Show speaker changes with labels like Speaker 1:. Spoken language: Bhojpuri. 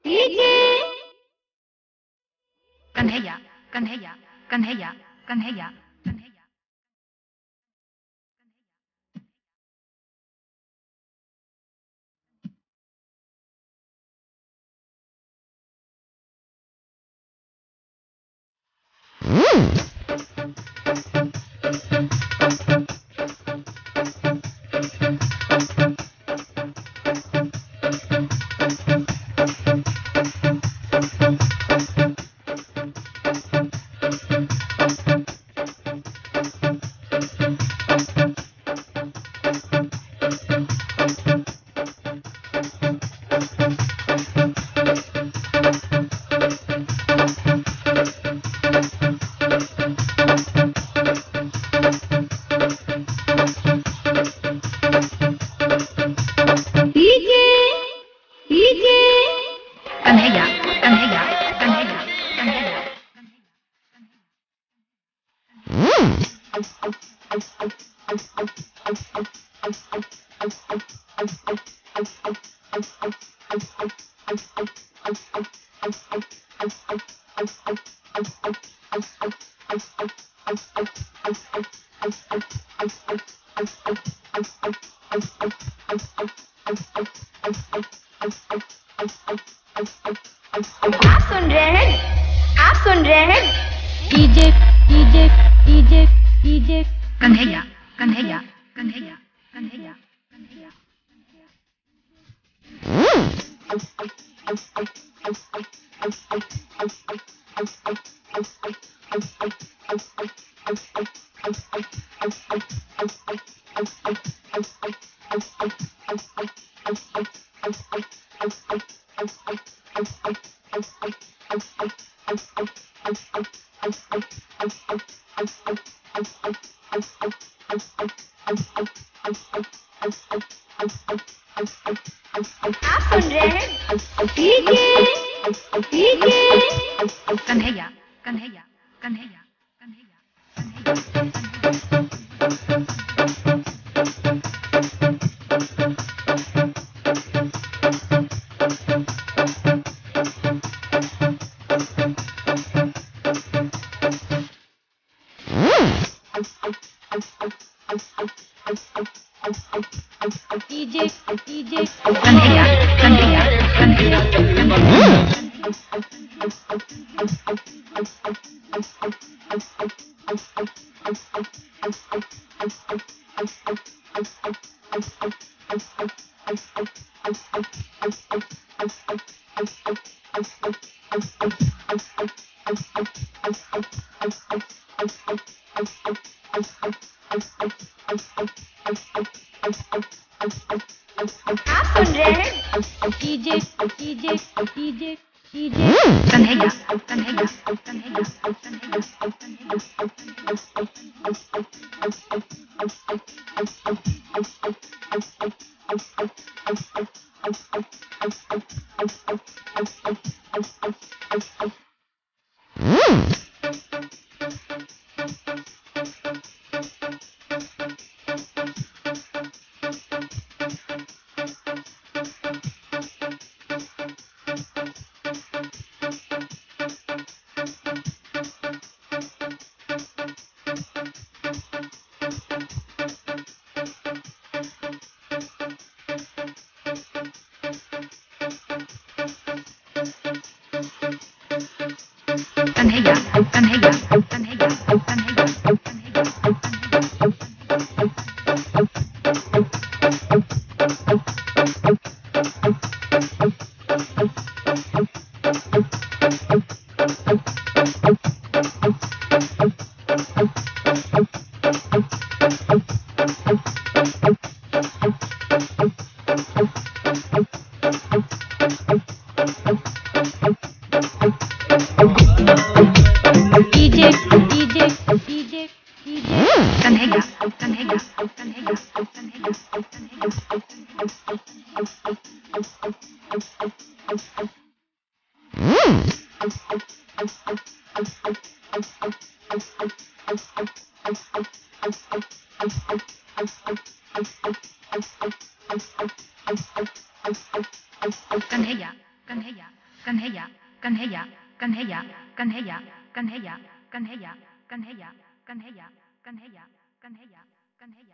Speaker 1: DJ Kanhaiya Kanhaiya Kanhaiya Kanhaiya Kanhaiya. DJ DJ Kanhaiya Kanhaiya Kanhaiya Kanhaiya. आप सुन रहे हैं DJ DJ DJ DJ Kanhaiya Kanhaiya Kanhaiya Kanhaiya Kanhaiya. आप सुन रहे हैं DJ DJ Kanhaiya Kanhaiya Kanhaiya Kanhaiya DJ DJ Kanhaiya Kanhaiya Kanhaiya आप सुन रहे हैं DJ DJ DJ DJ Kanhaiya Kanhaiya Kanhaiya Kanhaiya Kanhaiya Kanhaiya Kanhaiya Kanhaiya DJ DJ DJ DJ Kanhaiya Kanhaiya Kanhaiya Kanhaiya Kanhaiya Kanhaiya Kanhaiya Kanhaiya Kanhaiya Kanhaiya Kanhaiya Kanhaiya Kanhaiya Kanhaiya